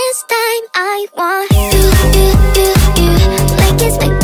this time I want you, like it's my